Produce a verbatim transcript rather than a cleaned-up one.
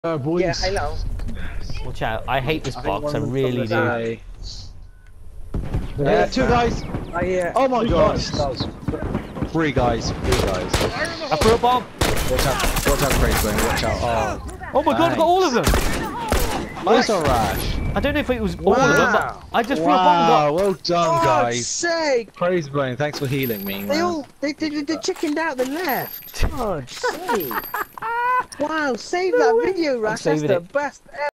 Uh, boys. Yeah, hello. Watch out. I hate this I box, I want really do. die. Yeah, two guys. I hear. Oh my Three god. guys. Three guys. Three guys. I threw a bomb. Watch out. Watch out, Crazy Brain. Watch out. Oh. Oh my god, I got all of them. Nice or rash. I don't know if it was all of them, but Wow. I just threw a bomb and Wow, got... well done, Oh, guys. sake! Crazy Brain, thanks for healing me. They man. all they they, they, they chickened out. They left. Oh, sake! Wow, save that video, Rash. That's saving the it. best ever.